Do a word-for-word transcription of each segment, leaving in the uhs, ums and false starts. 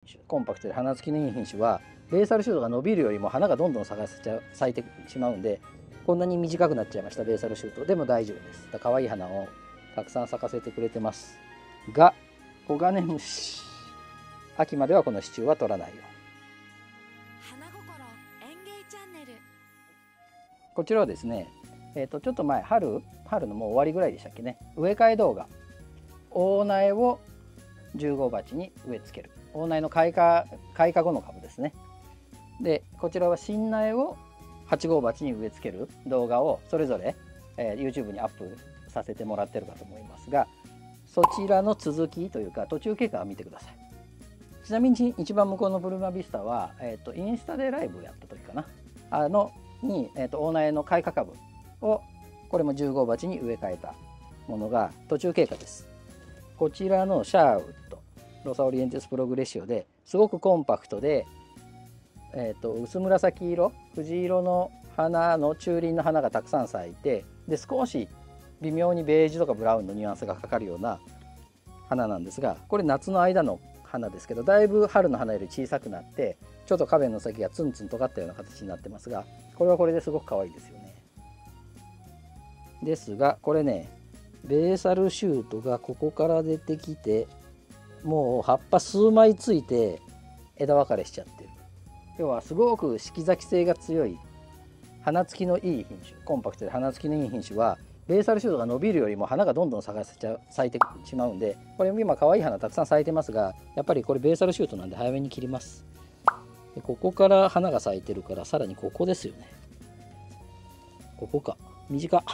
種、コンパクトで花つきのいい品種はベーサルシュートが伸びるよりも花がどんどん咲かせちゃう咲いてしまうんで、こんなに短くなっちゃいました。ベーサルシュートでも大丈夫です。可愛い花をたくさん咲かせてくれてますが、コガネムシ、秋まではこの支柱は取らないよ。 花心園芸チャンネル。 こちらはですね、えー、とちょっと前、春春のもう終わりぐらいでしたっけね、植え替え動画、大苗をじゅう号鉢に植え付ける、大苗の開花開花後の株ですね。でこちらは新苗をはち号鉢に植え付ける動画をそれぞれ、えー、YouTube にアップさせてもらってるかと思いますが、そちらの続きというか途中経過を見てください。ちなみに一番向こうのブルマビスタは、えー、とインスタでライブやった時かな、あのに、えー、と大苗の開花株をこれもじゅう号鉢に植え替えたものが途中経過です。こちらのシャーウッドロサオリエンテスプログレッシオですごくコンパクトで、えー、と薄紫色藤色の花の中輪の花がたくさん咲いて、で少し微妙にベージュとかブラウンのニュアンスがかかるような花なんですが、これ夏の間の花ですけど、だいぶ春の花より小さくなってちょっと花弁の先がツンツン尖ったような形になってますが、これはこれですごく可愛いですよね。ですがこれね、ベーサルシュートがここから出てきて、もう葉っぱ数枚ついて枝分かれしちゃってる。要はすごく四季咲き性が強い花つきのいい品種、コンパクトで花つきのいい品種はベーサルシュートが伸びるよりも花がどんどん咲かせちゃう咲いてしまうんで、これ今可愛い花たくさん咲いてますが、やっぱりこれベーサルシュートなんで早めに切ります。でここから花が咲いてるから、さらにここですよね。ここか、短っ。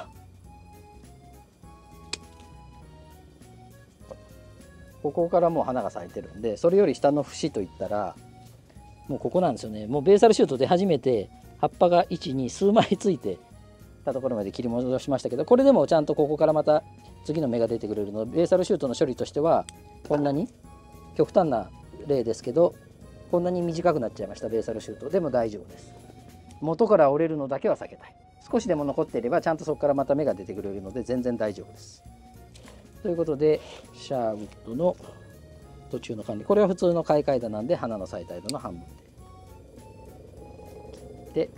ここからもう花が咲いてるんで、それより下の節といったらもうここなんですよね。もうベーサルシュート出始めて葉っぱがいちに数枚ついてたところまで切り戻しましたけど、これでもちゃんとここからまた次の芽が出てくれるので、ベーサルシュートの処理としてはこんなに極端な例ですけど、こんなに短くなっちゃいました。ベーサルシュートでも大丈夫です。元から折れるのだけは避けたい。少しでも残っていればちゃんとそこからまた芽が出てくれるので全然大丈夫です。ということでシャーウッドの途中の管理、これは普通の開花枝なんで花の咲いた枝の半分で切って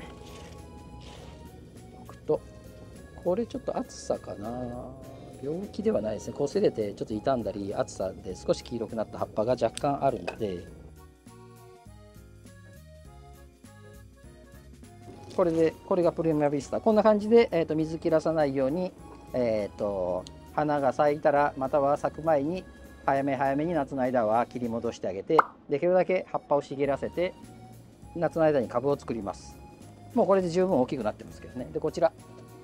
おくと、これちょっと暑さかな、病気ではないですね。擦れてちょっと傷んだり暑さで少し黄色くなった葉っぱが若干あるので、これでこれがプリマビスタ、こんな感じで、えー、と水切らさないように、えー、と花が咲いたらまたは咲く前に早め早めに夏の間は切り戻してあげて、できるだけ葉っぱを茂らせて夏の間に株を作ります。もうこれで十分大きくなってますけどね。でこちら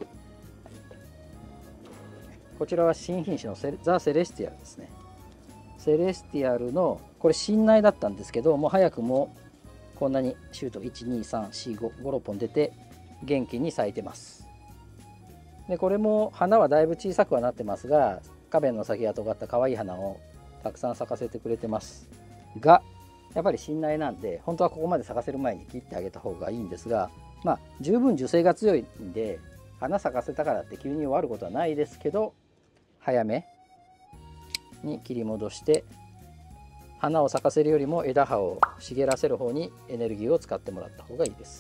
こちらは新品種のセザ・セレスティアルですね。セレスティアルのこれ新苗だったんですけど、もう早くもこんなにシュートいちにさんしごごろっぽん出て元気に咲いてます。でこれも花はだいぶ小さくはなってますが、花弁の先が尖った可愛い花をたくさん咲かせてくれてますが、やっぱり新苗なんで本当はここまで咲かせる前に切ってあげた方がいいんですが、まあ十分樹勢が強いんで花咲かせたからって急に終わることはないですけど、早めに切り戻して花を咲かせるよりも枝葉を茂らせる方にエネルギーを使ってもらった方がいいです。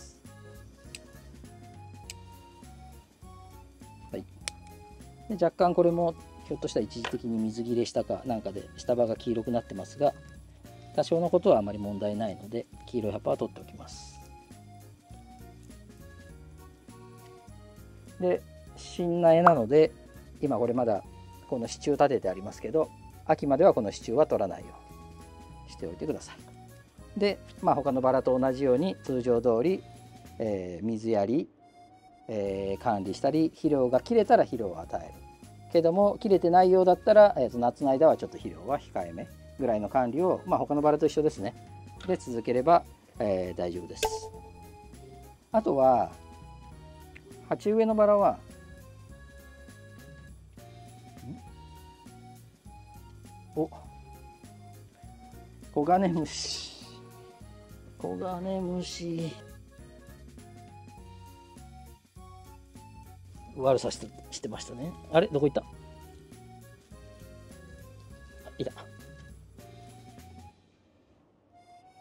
はい、で若干これもひょっとしたら一時的に水切れしたかなんかで下葉が黄色くなってますが、多少のことはあまり問題ないので黄色い葉っぱは取っておきます。で新苗なので今これまだこの支柱立ててありますけど、秋まではこの支柱は取らないようにしておいてください。で、まあ、他のバラと同じように通常通り、えー、水やり、えー、管理したり、肥料が切れたら肥料を与えるけども、切れてないようだったら、えー、と夏の間はちょっと肥料は控えめぐらいの管理を、まあ、他のバラと一緒ですね。で続ければ、えー、大丈夫です。あとは鉢植えのバラはおコガネムシコガネムシ悪さしてしてましたね。あれどこ行った？いた。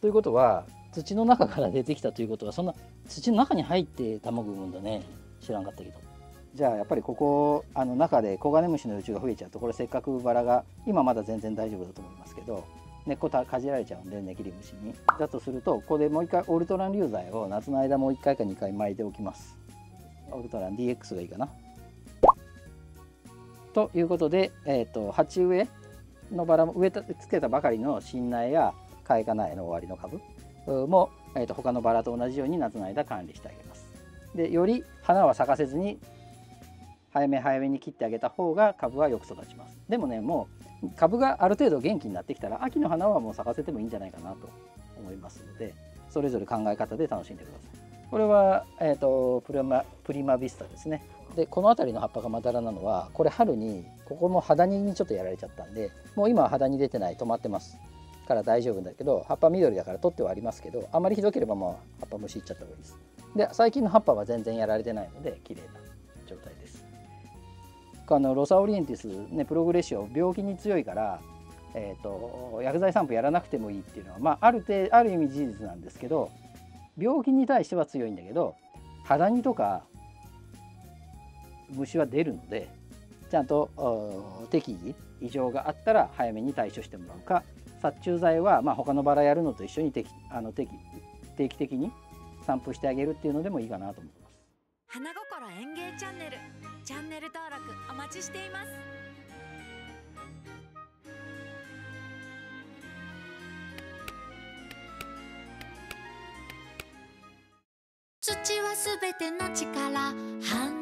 ということは土の中から出てきたということはそんな土の中に入って卵産むんだね。知らんかったけど。じゃあやっぱりここあの中でコガネムシの幼虫が増えちゃうとこれせっかくバラが今まだ全然大丈夫だと思いますけど根っこたかじられちゃうんでネキリムシに。だとするとここでもう一回オルトラン流剤を夏の間もういっかいかにかい巻いておきます。オルトラン ディーエックス がいいかな。ということで、えー、と鉢植えのバラも植えたつけたばかりの新苗や開花苗の終わりの株も、えー、と他のバラと同じように夏の間管理してあげます。でより花は咲かせずに早め早めに切ってあげた方が株はよく育ちます。でもねもう株がある程度元気になってきたら秋の花はもう咲かせてもいいんじゃないかなと思いますのでそれぞれ考え方で楽しんでください。これは、えー、とプリマプリマビスタですね。でこの辺りの葉っぱがまだらなのはこれ春にここもハダニにちょっとやられちゃったんでもう今はハダニ出てない止まってますから大丈夫だけど葉っぱ緑だから取ってはありますけどあまりひどければもう葉っぱ虫いっちゃった方がいいです。で最近の葉っぱは全然やられてないので綺麗な状態です。あのロサオリエンティス、ね、プログレッシオ病気に強いから、えー、と薬剤散布やらなくてもいいっていうのは、まあ、ある程ある意味事実なんですけど病気に対しては強いんだけどハダニとか虫は出るのでちゃんと適宜異常があったら早めに対処してもらうか殺虫剤はまあ他のバラやるのと一緒に定期あの定期定期的に散布してあげるっていうのでもいいかなと思います。 花心園芸チャンネルチャンネル登録お待ちしています。土はすべての力